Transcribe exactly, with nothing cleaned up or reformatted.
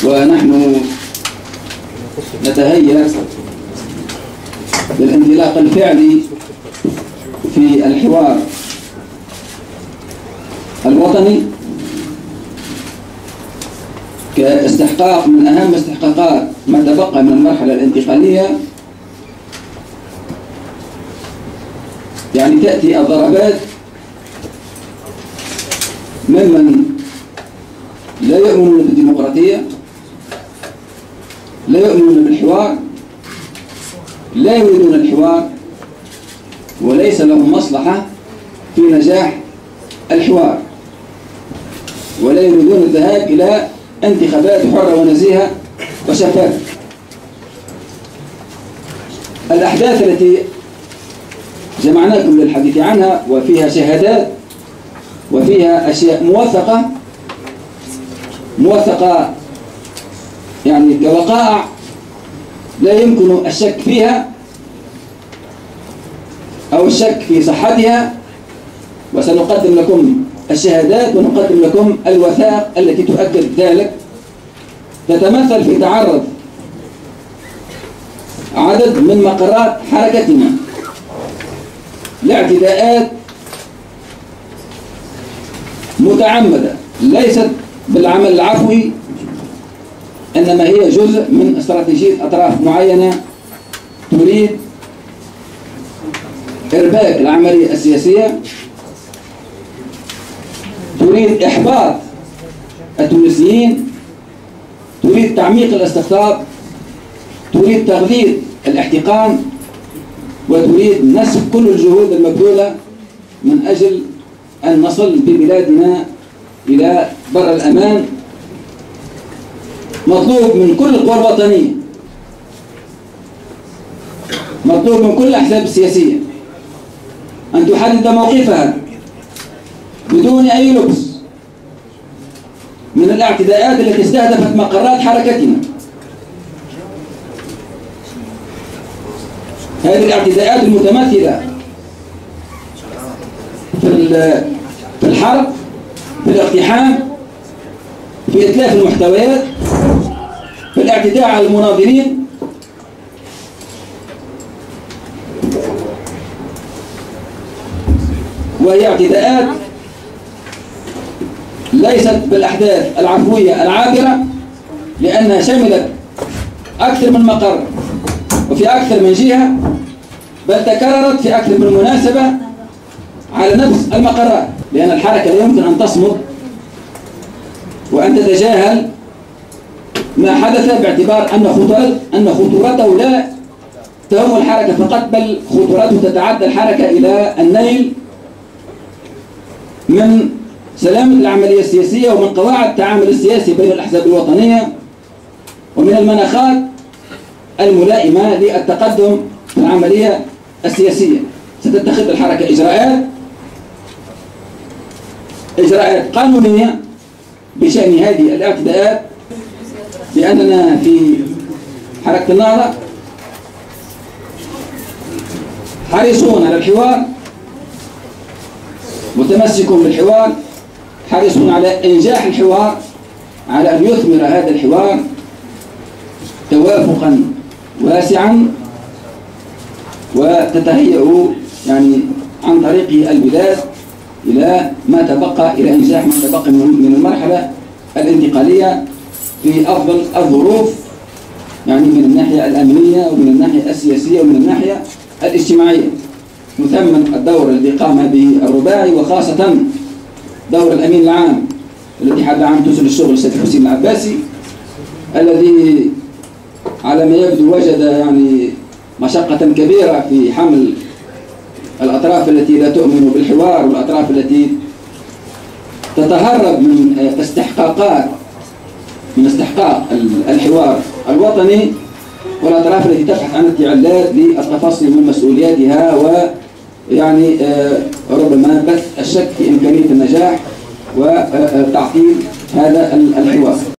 ونحن نتهيأ للانطلاق الفعلي في الحوار الوطني كاستحقاق من أهم استحقاقات ما تبقى من المرحلة الانتقالية. يعني تأتي الضربات ممن لا يؤمنون بالديمقراطية، لا يؤمنون بالحوار، لا يريدون الحوار، وليس لهم مصلحة في نجاح الحوار، ولا يريدون الذهاب إلى انتخابات حرة ونزيهة وشفافة. الأحداث التي جمعناكم للحديث عنها وفيها شهادات وفيها أشياء موثقة موثقة يعني كوقائع لا يمكن الشك فيها أو الشك في صحتها، وسنقدم لكم الشهادات ونقدم لكم الوثائق التي تؤكد ذلك. تتمثل في تعرض عدد من مقرات حركتنا لاعتداءات متعمدة ليست بالعمل العفوي، إنما هي جزء من استراتيجية أطراف معينة تريد إرباك العملية السياسية، تريد إحباط التونسيين، تريد تعميق الاستقطاب، تريد تغليظ الاحتقان، وتريد نسف كل الجهود المبذولة من أجل أن نصل ببلادنا إلى بر الأمان. مطلوب من كل القوى الوطنية، مطلوب من كل الأحزاب السياسية أن تحدد موقفها بدون أي لبس من الاعتداءات التي استهدفت مقرات حركتنا. هذه الاعتداءات المتمثلة في الحرب، في الاقتحام، في إتلاف المحتويات، في الاعتداء على المناظرين، وهي اعتداءات ليست بالأحداث العفوية العابرة، لأنها شملت أكثر من مقر وفي أكثر من جهة، بل تكررت في أكثر من مناسبة على نفس المقرات. لأن الحركة لا يمكن أن تصمد وأن تتجاهل ما حدث، باعتبار أن خطورته أن خطورته لا تهم الحركة فقط، بل خطورته تتعدى الحركة إلى النيل من سلامة العملية السياسية ومن قواعد التعامل السياسي بين الأحزاب الوطنية ومن المناخات الملائمة للتقدم في العملية السياسية. ستتخذ الحركة إجراءات إجراءات قانونية بشأن هذه الاعتداءات، لأننا في حركة النهضة حريصون على الحوار، متمسكون بالحوار، حريصون على إنجاح الحوار، على أن يثمر هذا الحوار توافقا واسعا وتتهيأ يعني عن طريق البلاد إلى ما تبقى، إلى إنجاح ما تبقى من المرحلة الانتقالية في أفضل الظروف، يعني من الناحية الأمنية ومن الناحية السياسية ومن الناحية الاجتماعية. مثمن الدور الذي قام به الرباعي، وخاصة دور الأمين العام الاتحاد العام توصل الشغل السيد حسين العباسي، الذي على ما يبدو وجد يعني مشقة كبيرة في حمل الأطراف التي لا تؤمن بالحوار والأطراف التي تتهرب من استحقاقات من استحقاق الحوار الوطني، والأطراف التي تبحث عن التعلات للتفصل من مسؤولياتها، ويعني ربما بث الشك في إمكانية النجاح وتعطيل هذا الحوار.